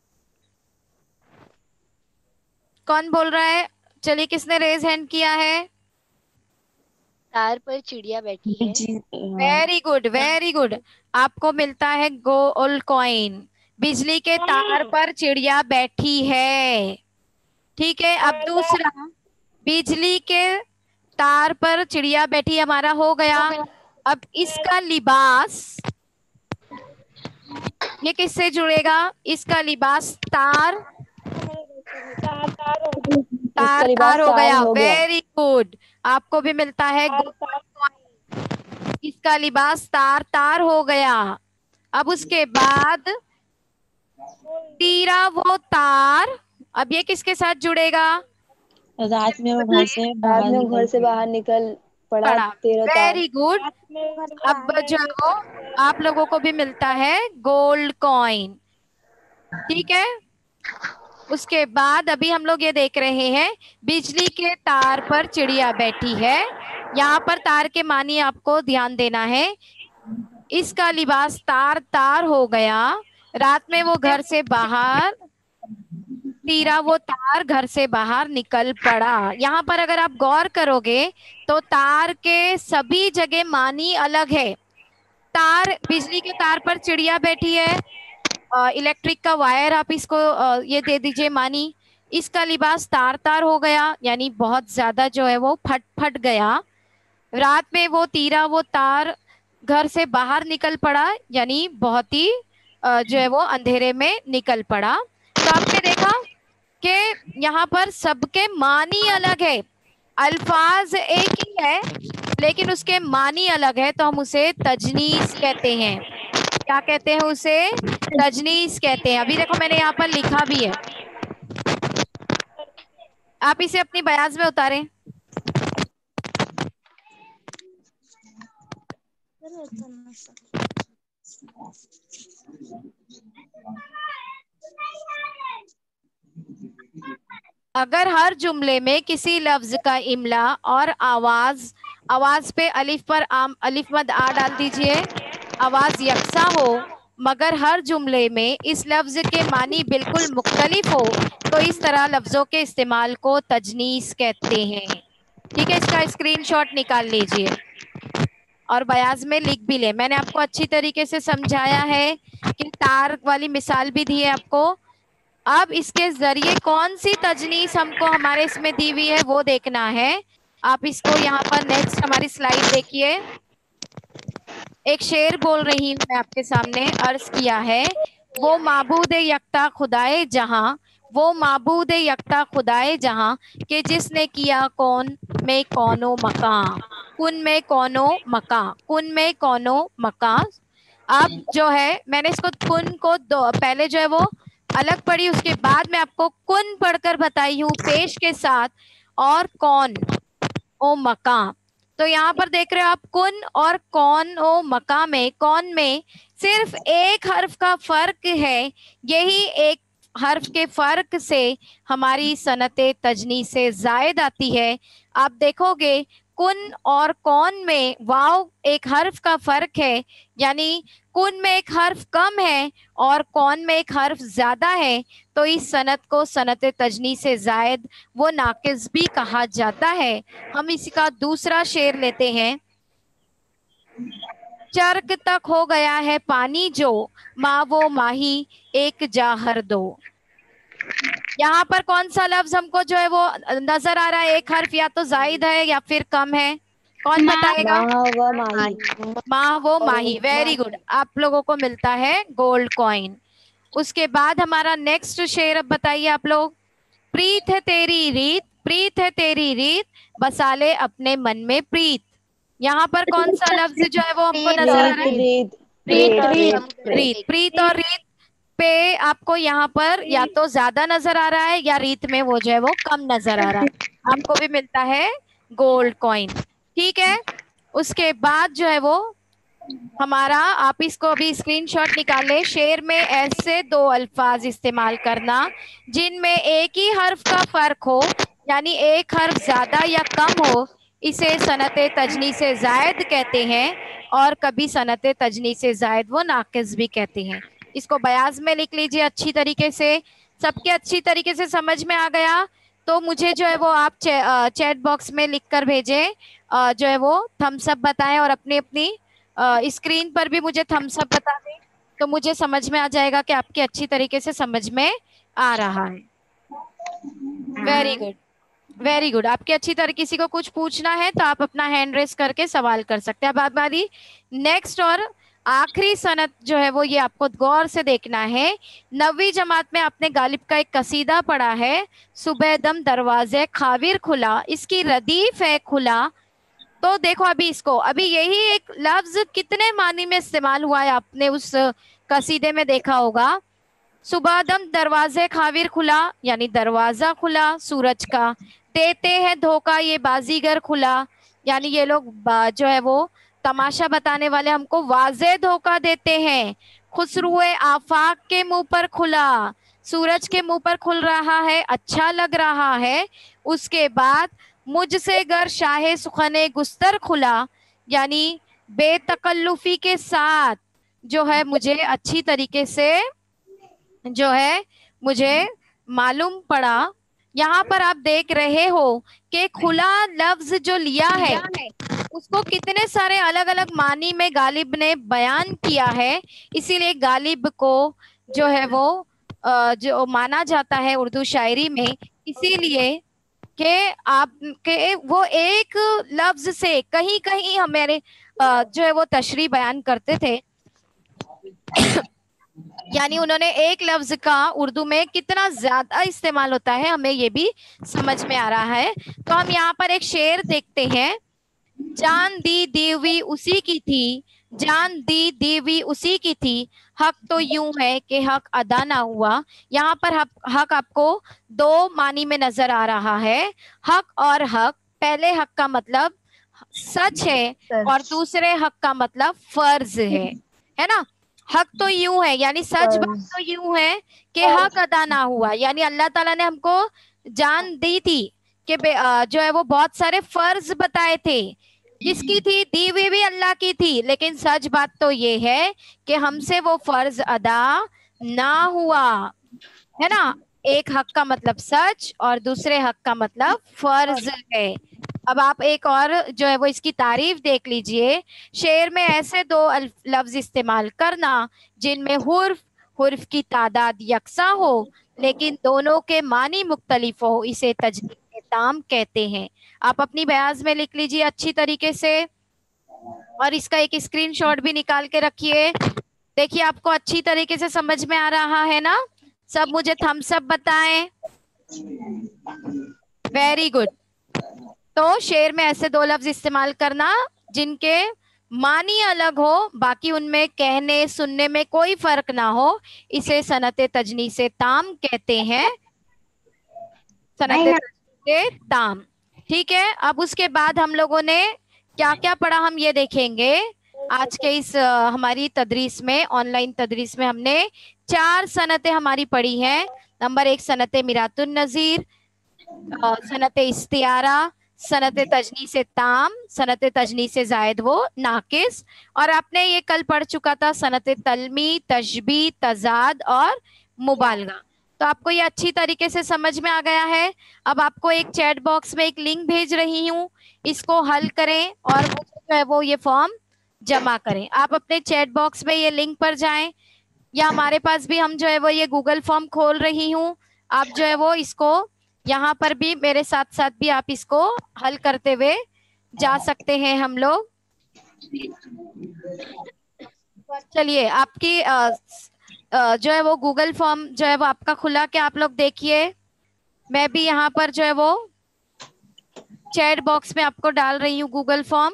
कौन बोल रहा है? चलिए, किसने रेज हैंड किया है? तार पर चिड़िया बैठी है। Very good, very good. आपको मिलता है गोल्ड कॉइन। बिजली के तार पर चिड़िया बैठी है। ठीक है, अब दूसरा, बिजली के तार पर चिड़िया बैठी हमारा हो गया। अब इसका लिबास, ये किससे जुड़ेगा? इसका लिबास तार तार तार हो गया। वेरी गुड, आपको भी मिलता है गोल्ड कॉइन। इसका लिबास तार तार हो गया। अब उसके बाद तीरा वो तार, अब ये किसके साथ जुड़ेगा? रात में वो घर से बाहर रात में घर से बाहर निकल पड़ा, पड़ा। तेरा तार। Very good. अब जो वो आप लोगों को भी मिलता है गोल्ड कॉइन। ठीक है, उसके बाद अभी हम लोग ये देख रहे हैं बिजली के तार पर चिड़िया बैठी है। यहाँ पर तार के मानी आपको ध्यान देना है। इसका लिबास तार तार हो गया। रात में वो घर से बाहर, तीरा वो तार घर से बाहर निकल पड़ा। यहाँ पर अगर आप गौर करोगे तो तार के सभी जगह मानी अलग है। तार, बिजली के तार पर चिड़िया बैठी है, इलेक्ट्रिक का वायर आप इसको आ, ये दे दीजिए मानी। इसका लिबास तार तार हो गया, यानी बहुत ज्यादा जो है वो फट फट गया। रात में वो तीरा वो तार घर से बाहर निकल पड़ा, यानी बहुत ही जो है वो अंधेरे में निकल पड़ा। तो आपने देखा कि यहाँ पर सबके मानी अलग है। अल्फाज एक ही है लेकिन उसके मानी अलग है, तो हम उसे तजनीस कहते हैं। क्या कहते हैं उसे? तजनीस कहते हैं। अभी देखो मैंने यहाँ पर लिखा भी है, आप इसे अपनी बयाज में उतारें। अगर हर जुमले में किसी लफ्ज का इमला और आवाज, आवाज पे अलिफ पर आम, अलिफ मद आ डाल दीजिए, आवाज यकसा हो, मगर हर जुमले में इस लफ्ज के मानी बिल्कुल मुख्तलिफ हो, तो इस तरह लफ्जों के इस्तेमाल को तजनीस कहते हैं। ठीक है, इसका स्क्रीनशॉट निकाल लीजिए और बयाज में लिख भी ले। मैंने आपको अच्छी तरीके से समझाया है कि तार वाली मिसाल भी दी है आपको। अब इसके जरिए कौन सी तजनीस हमको हमारे इसमें दी हुई है वो देखना है। आप इसको यहाँ पर नेक्स्ट हमारी स्लाइड देखिए। एक शेर बोल रही हूँ मैं आपके सामने, अर्ज किया है, वो माबूद यकता खुदाए जहां, वो माबूद यकता खुदाए जहां, कि जिसने किया कौन में कौनो मकान, कुन में कौनो मकान, कुन में कौनो मकान। अब जो है मैंने इसको कुन को दो पहले जो है वो अलग पढ़ी, उसके बाद मैं आपको कुन पढ़कर बताई हूँ पेश के साथ, और कौन ओ मकान। तो यहाँ पर देख रहे हो आप, कुन और कौन ओ मका में, कौन में सिर्फ एक हर्फ का फर्क है। यही एक हर्फ के फर्क से हमारी सनते तजनी से जायद आती है। आप देखोगे कुन और कौन में वाव एक हर्फ का फर्क है, यानी कुन में एक हर्फ कम है और कौन में एक हर्फ ज्यादा है, तो इस सनत को सनते तजनी से जायद वो नाकिस भी कहा जाता है। हम इसी का दूसरा शेर लेते हैं। चर्क तक हो गया है पानी जो, माँ वो माही एक जाहर दो। यहाँ पर कौन सा लफ्ज हमको जो है वो नजर आ रहा है, एक हर्फ या तो जायद है या फिर कम है, कौन बताएगा? माँ व माही। माँ वो माही, वेरी गुड, आप लोगों को मिलता है गोल्ड कॉइन। उसके बाद हमारा नेक्स्ट शेर अब बताइए आप लोग। प्रीत है तेरी रीत, प्रीत है तेरी रीत, बसाले अपने मन में प्रीत। यहाँ पर कौन सा लफ्ज जो है वो हमको नजर आ रहा है? रीत। प्रीत। प्रीत और रीत पे आपको यहाँ पर या तो ज्यादा नजर आ रहा है या रीत में वो जो है वो कम नजर आ रहा है, आपको भी मिलता है गोल्ड कॉइन। ठीक है, उसके बाद जो है वो हमारा, आप इसको अभी स्क्रीनशॉट निकाले, शेर में ऐसे दो अल्फाज इस्तेमाल करना जिनमें एक ही हर्फ का फर्क हो, यानी एक हर्फ ज्यादा या कम हो, इसे सनते तजनी से जायद कहते हैं, और कभी सनते तजनी से जायद वो नाकिस भी कहते हैं। इसको बयाज में लिख लीजिए अच्छी तरीके से। सबके अच्छी तरीके से समझ में आ गया तो मुझे जो है वो आप चे, चैट बॉक्स में लिख कर भेजें, जो है वो थम्स अप बताएं, और अपनी अपनी स्क्रीन पर भी मुझे थम्स अप बता दें, तो मुझे समझ में आ जाएगा कि आपके अच्छी तरीके से समझ में आ रहा है। Very good, very good. आपके अच्छी तरह, किसी को कुछ पूछना है तो आप अपना हैंड रेस करके सवाल कर सकते हैं। अब हमारी नेक्स्ट और आखिरी सनत जो है वो ये आपको गौर से देखना है। नवीं जमात में आपने गालिब का एक कसीदा पढ़ा है, सुबह दम दरवाजे खाविर खुला, इसकी रदीफ है खुला। तो देखो अभी इसको, अभी यही एक लफ्ज कितने मानी में इस्तेमाल हुआ है, आपने उस कसीदे में देखा होगा। सुबह दम दरवाजे खाविर खुला, यानी दरवाजा खुला सूरज का। देते हैं धोखा ये बाजीगर खुला, यानी ये लोग जो है वो तमाशा बताने वाले हमको वाजे धोखा देते हैं। खुसरुए आफाक के मुंह पर खुला, सूरज के मुंह पर खुल रहा है, अच्छा लग रहा है। उसके बाद मुझसे गर शाहे सुखने गुस्तर खुला, यानी बेतकल्लुफी के साथ जो है मुझे अच्छी तरीके से जो है मुझे मालूम पड़ा। यहाँ पर आप देख रहे हो कि खुला लफ्ज जो लिया है उसको कितने सारे अलग अलग मानी में गालिब ने बयान किया है, इसीलिए गालिब को जो है वो जो माना जाता है उर्दू शायरी में, इसीलिए कि आप के वो एक लफ्ज से कहीं कहीं हमारे जो है वो तशरीह बयान करते थे यानी उन्होंने एक लफ्ज का उर्दू में कितना ज्यादा इस्तेमाल होता है हमें ये भी समझ में आ रहा है। तो हम यहाँ पर एक शेर देखते हैं। जान दी दीवी उसी की थी, जान दी दीवी उसी की थी, हक तो यूं है कि हक अदा ना हुआ। यहाँ पर हक, हक आपको दो मानी में नजर आ रहा है, हक और हक। पहले हक का मतलब सच है और दूसरे हक का मतलब फर्ज है, है ना। हक तो यूं है यानी सच बात तो यूं है कि हक अदा ना हुआ, यानी अल्लाह ताला ने हमको जान दी थी कि जो है वो बहुत सारे फर्ज बताए थे। किसकी थी? दी हुई भी अल्लाह की थी, लेकिन सच बात तो ये है कि हमसे वो फर्ज अदा ना हुआ, है ना। एक हक का मतलब सच और दूसरे हक का मतलब फर्ज है। अब आप एक और जो है वो इसकी तारीफ देख लीजिए। शेर में ऐसे दो लफ्ज इस्तेमाल करना जिनमें हुर्फ हुर्फ की तादाद यकसा हो लेकिन दोनों के मानी मुख्तलिफ हो, इसे तजदीद ताम कहते हैं। आप अपनी बयाज में लिख लीजिए अच्छी तरीके से और इसका एक स्क्रीनशॉट भी निकाल के रखिए। देखिए आपको अच्छी तरीके से समझ में आ रहा है ना। सब मुझे थम्स अप बताएं। Very good. तो शेर में ऐसे दो लफ्ज इस्तेमाल करना जिनके मानी अलग हो, बाकी उनमें कहने सुनने में कोई फर्क ना हो, इसे सनते तजनी से ताम कहते हैं। सनते तजनी से ताम, ठीक है। अब उसके बाद हम लोगों ने क्या क्या पढ़ा हम ये देखेंगे आज के इस अ, हमारी तदरीस में, ऑनलाइन तदरीस में हमने चार सनतें हमारी पढ़ी हैं। नंबर एक सनत मिरातुन नजीर, सनत इस्तियारा, सनत तजनी से ताम, सनत तजनी से जायद वो नाकिस, और आपने ये कल पढ़ चुका था सनत तलमी, तशबी, तजाद और मुबालगा। तो आपको ये अच्छी तरीके से समझ में आ गया है। अब आपको एक चैट बॉक्स में एक लिंक भेज रही हूँ, इसको हल करें और मुझे जो है वो ये फॉर्म जमा करें। आप अपने चैट बॉक्स में ये लिंक पर जाएं, या हमारे पास भी हम जो है वो ये गूगल फॉर्म खोल रही हूँ, आप जो है वो इसको यहाँ पर भी मेरे साथ साथ भी आप इसको हल करते हुए जा सकते हैं हम लोग। चलिए, आपकी अ, अ, जो है वो गूगल फॉर्म जो है वो आपका खुला के आप लोग देखिए। मैं भी यहाँ पर जो है वो चैट बॉक्स में आपको डाल रही हूँ गूगल फॉर्म।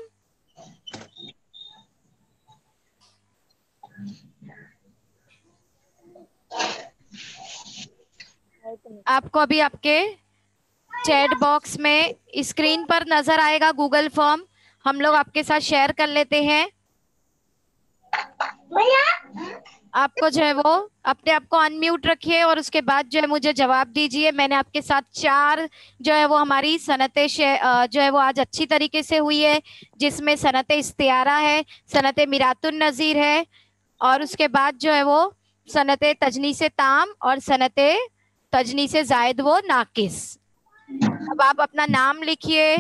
आपको अभी आपके चैट बॉक्स में स्क्रीन पर नजर आएगा गूगल फॉर्म, हम लोग आपके साथ शेयर कर लेते हैं। आपको जो है वो अपने आप को अनम्यूट रखिए और उसके बाद जो है मुझे जवाब दीजिए। मैंने आपके साथ चार जो है वो हमारी सनतें जो है वो आज अच्छी तरीके से हुई है, जिसमें सनत इस्तियारा है, सनत मिरातुन नजीर है, और उसके बाद जो है वो सनत तजनी से ताम और सनत तजनी से जायद वो नाकिस। अब आप अपना नाम लिखिए।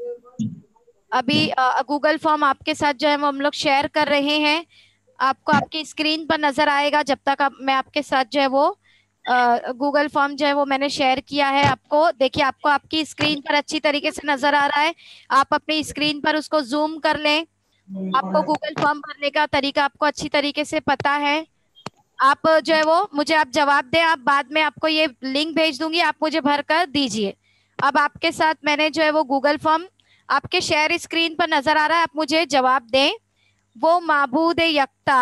अभी गूगल फॉर्म आपके साथ जो है वो हम लोग शेयर कर रहे हैं, आपको आपकी स्क्रीन पर नजर आएगा जब तक आप, मैं आपके साथ जो है वो गूगल फॉर्म जो है वो मैंने शेयर किया है। आपको देखिए, आपको आपकी स्क्रीन पर अच्छी तरीके से नजर आ रहा है। आप अपनी स्क्रीन पर उसको जूम कर लें। आपको गूगल फॉर्म भरने का तरीका आपको अच्छी तरीके से पता है। आप जो है वो मुझे आप जवाब दें, आप बाद में आपको ये लिंक भेज दूंगी, आप मुझे भर कर दीजिए। अब आपके साथ मैंने जो है वो गूगल फॉर्म आपके शेयर स्क्रीन पर नजर आ रहा है, आप मुझे जवाब दें। वो माबूद यकता,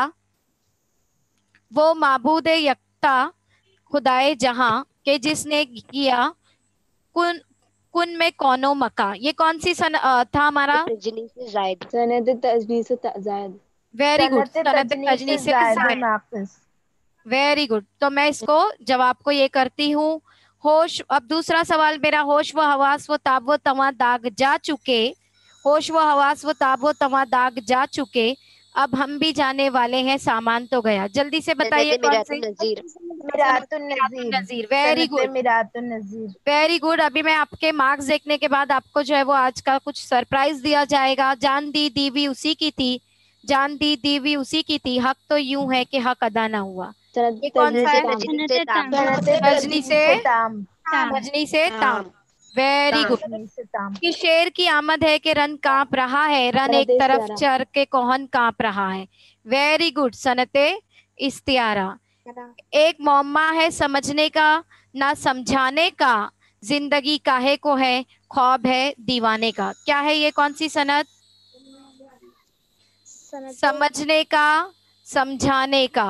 वो माबूद यकता खुदाए जहां के जिसने किया कुन कुन में कौनो मका, ये कौन सी सन अ, था हमारा? तजनी से जायद। सनत तजनी से जायद। वेरी गुड, सनत तजनी से जायद। Very good. तो मैं इसको जवाब को ये करती हूँ। होश, अब दूसरा सवाल मेरा, होश व हवास व ताब व तवा दाग जा चुके, होश व हवास व ताब व तवा दाग जा चुके, अब हम भी जाने वाले हैं सामान तो गया। जल्दी से बताइए कौन सी? मिरातुन नजीर। वेरी गुड, मिरातुन नजीर। Very good. अभी मैं आपके मार्क्स देखने के बाद आपको जो है वो आज का कुछ सरप्राइज दिया जाएगा। जान दी दीवी उसी की थी, जान दी दीवी उसी की थी, हक तो यूं है कि हक अदा ना हुआ। ये कौन सा है? तजनी से ताम। तजनी से ताम। तजनी से ताम। Very good. कि शेर की आमद है कि रन कांप रहा है, रन एक तरफ चर के कोहन कांप रहा है। वेरी गुड, सनते इस्तियारा। एक मौमा है समझने का ना समझाने का, जिंदगी काहे को है ख्वाब है दीवाने का। क्या है ये, कौन सी सनत? समझने का, समझाने का।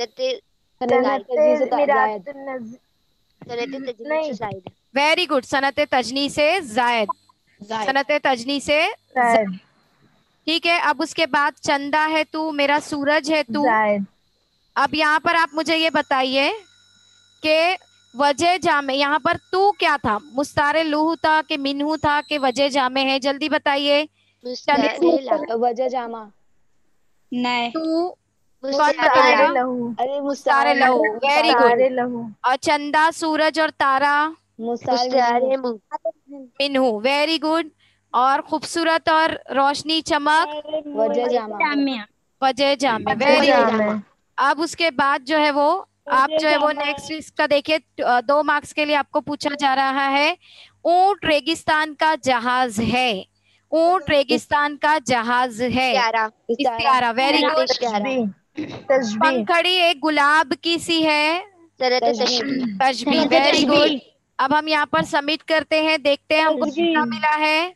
वेरी गुड, सनत तजनी से जायद, सनत तजनी से जायद। ठीक है, अब उसके बाद चंदा है तू, मेरा सूरज है तू। अब यहाँ पर आप मुझे ये बताइए कि वजह जामे, यहाँ पर तू क्या था? मुस्तारे लूह था कि मिनहू था कि वजह जामे है? जल्दी बताइए। वजह जामा। नहीं, तू मुस्तारे लहू। अरे मुस्तारे लहू। Very good. और चंदा, सूरज और तारा? मुस्तारे मिनहू। Very good. और खूबसूरत और रोशनी चमक? वजह जामा। वजह जामे। Very good. अब उसके बाद जो है वो आप जो है वो नेक्स्ट इसका देखिए, दो मार्क्स के लिए आपको पूछा जा रहा है। ऊंट रेगिस्तान का जहाज है, ऊंट रेगिस्तान का जहाज है। इस्तियारा। Very good. पंखड़ी एक गुलाब की सी है, तशबीह। Very good. अब हम यहाँ पर सबमिट करते हैं, देखते हैं हमको कितना मिला है,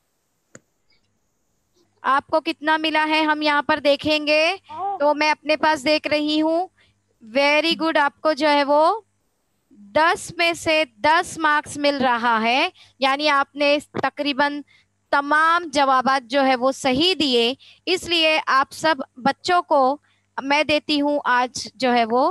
आपको कितना मिला है हम यहाँ पर देखेंगे। तो मैं अपने पास देख रही हूँ। वेरी गुड, आपको जो है वो दस में से दस मार्क्स मिल रहा है, यानी आपने तकरीबन तमाम जवाबात जो है वो सही दिए, इसलिए आप सब बच्चों को मैं देती हूँ आज जो है वो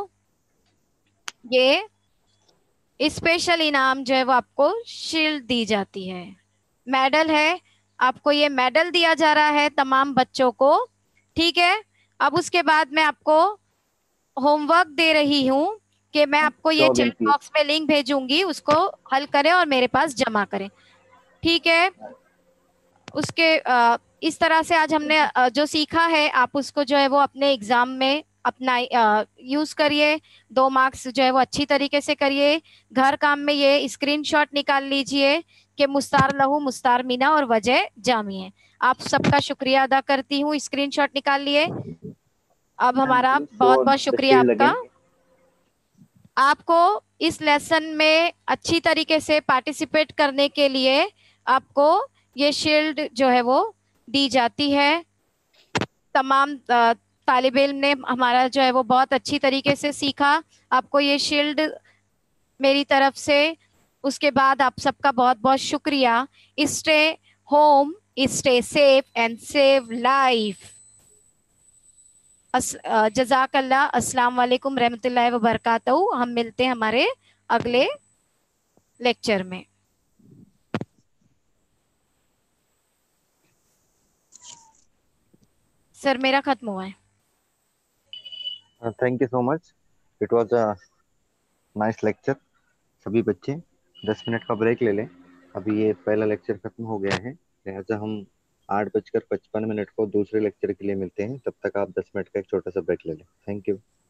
ये स्पेशल इनाम जो है वो आपको शील्ड दी जाती है, मेडल है, आपको ये मेडल दिया जा रहा है तमाम बच्चों को। ठीक है, अब उसके बाद मैं आपको होमवर्क दे रही हूँ कि मैं आपको ये चैट बॉक्स में लिंक भेजूंगी, उसको हल करें और मेरे पास जमा करें। ठीक है, उसके अ, इस तरह से आज हमने अ, जो सीखा है आप उसको जो है वो अपने एग्जाम में अपना यूज करिए। दो मार्क्स जो है वो अच्छी तरीके से करिए। घर काम में ये स्क्रीनशॉट निकाल लीजिए कि मुस्तार लहू मुस्तार मीना और वजह जामी है। आप सबका शुक्रिया अदा करती हूँ, स्क्रीनशॉट निकाल लिए। अब हमारा बहुत बहुत शुक्रिया आपका। आपको इस लेसन में अच्छी तरीके से पार्टिसिपेट करने के लिए आपको ये शील्ड जो है वो दी जाती है। तमाम तालिब इल्म ने हमारा जो है वो बहुत अच्छी तरीके से सीखा, आपको ये शील्ड मेरी तरफ से। उसके बाद आप सबका बहुत बहुत शुक्रिया। Stay home, stay safe and save life. जज़ाकल्लाह। अस्सलाम वालेकुम रहमतुल्लाहि व बरकातहू। हम मिलते हैं हमारे अगले लेक्चर में। सर मेरा खत्म हुआ है। Thank you so much, it was a nice lecture. सभी बच्चे दस मिनट का ब्रेक ले लें, अभी ये पहला लेक्चर खत्म हो गया है, लिहाजा हम आठ बजकर पचपन मिनट को दूसरे लेक्चर के लिए मिलते हैं। तब तक आप दस मिनट का एक छोटा सा ब्रेक ले लें। Thank you.